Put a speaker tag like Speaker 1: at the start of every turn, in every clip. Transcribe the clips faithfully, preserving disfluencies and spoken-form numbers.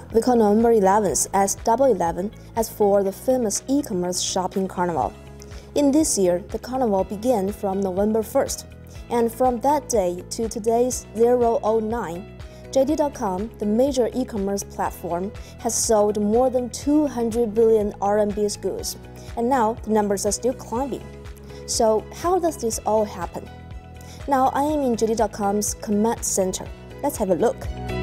Speaker 1: We call November eleventh as Double Eleven as for the famous e-commerce shopping carnival. In this year, the carnival began from November first, and from that day to today's zero oh nine, J D dot com, the major e-commerce platform, has sold more than two hundred billion R M B's goods, and now the numbers are still climbing. So how does this all happen? Now I am in J D dot com's command center. Let's have a look.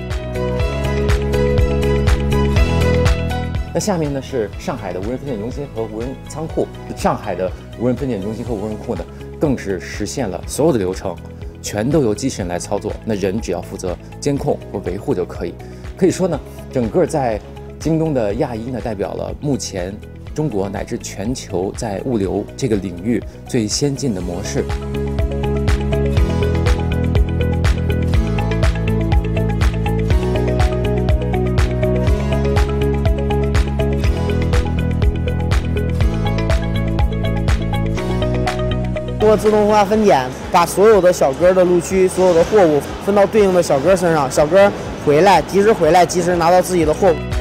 Speaker 2: 那下面呢是上海的无人分拣中心和无人仓库。上海的无人分拣中心和无人库呢，更是实现了所有的流程全都由机器人来操作，那人只要负责监控和维护就可以。可以说呢，整个在京东的亚一呢，代表了目前中国乃至全球在物流这个领域最先进的模式。
Speaker 3: 通过自动化分拣，把所有的小哥的路区、所有的货物分到对应的小哥身上，小哥回来及时回来，及时拿到自己的货物。